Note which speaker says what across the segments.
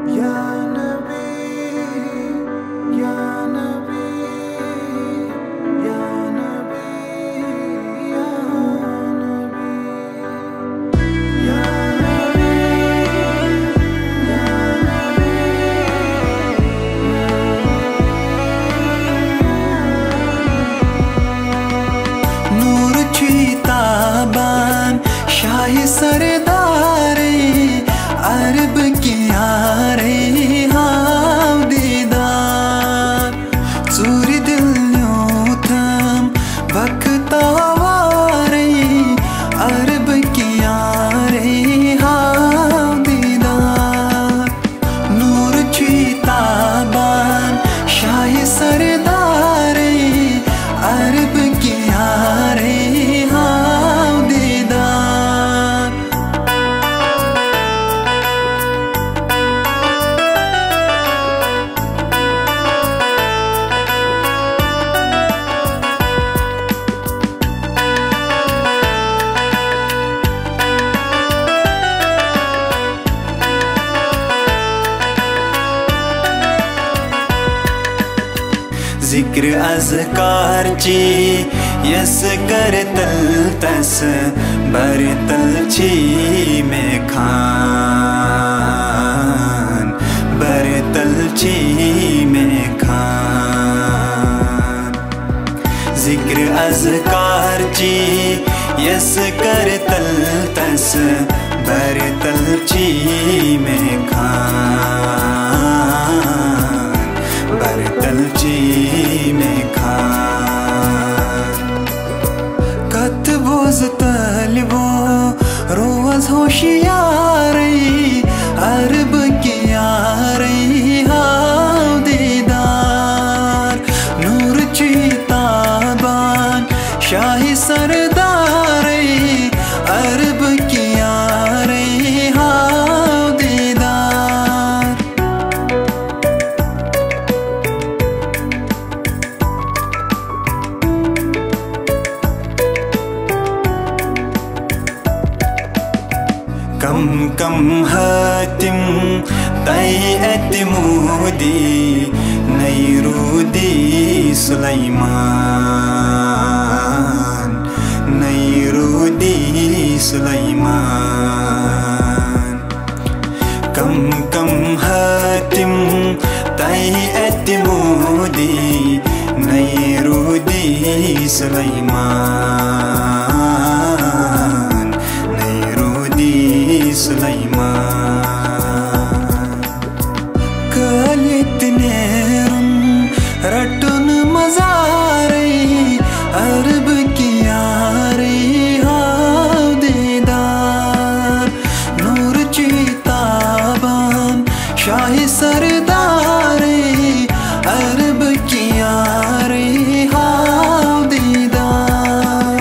Speaker 1: या नबी या नबी या नबी या नबी या नबी या नबी। नूर चीताबान शाही सरदारे अरब की यारे हाव दीदार चूरी दिल थम वक्तावारे अरब की यारे हाव दीदार। नूर चीताबान शाही सरदारे अरब की यारे हाव दीदार। जिक्र अज़कारची यस कर तल तस बर तलची में खान बर तलची में खान। जिक्र अज़कारची यस कर तल तस बर तलची में खान बर तलची में खान। कतबोज तलबो रोज होशियारी अरब की यारी हाव दीदार। नूर चीताबान शाही सरदारे अरब की यारी हाव दीदार। कम कम हातिम तय एतमूदी नैरूदी सुलैमान नैरूदी सुलैमान। कम कम हातिम तय एतमूदी नैरूदी सुलैमान सुलैमान। कलित नेरुन रटुन मजारे अरब की यारे हाव दीदार। नूर चीताबान शाही सरदारे अरब की यारे हाव दीदार।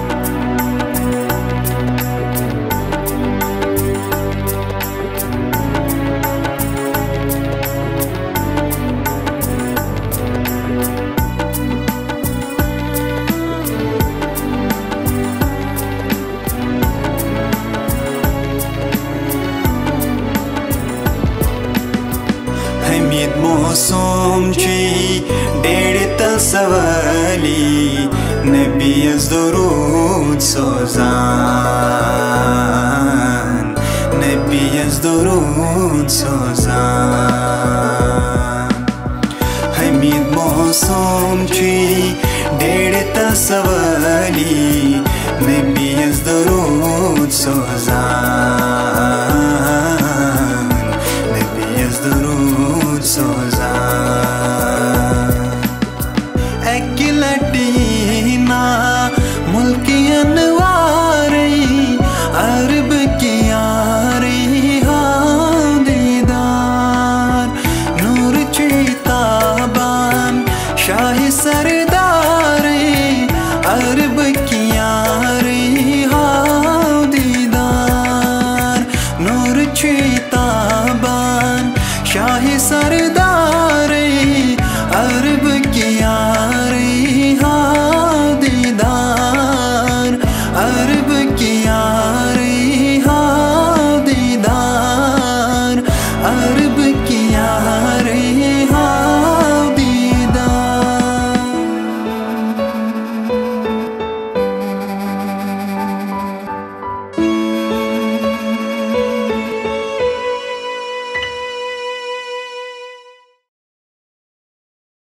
Speaker 1: हमीद मौसूम ची डेढ़ तल सवाली नबी दरूद सोजान नबी दरूद सोजान। हमीद मौसूम ची डेढ़ तल सवाली नबी दरूद सोजान नबी दरूद सोजान। अकिलटीना मुल्की अनवारे अरब की यारे हाव दीदार। नूर चीताबान शाही सरदारे अरब की यारे हाव दीदार। नूर चीताबान शाही सरदार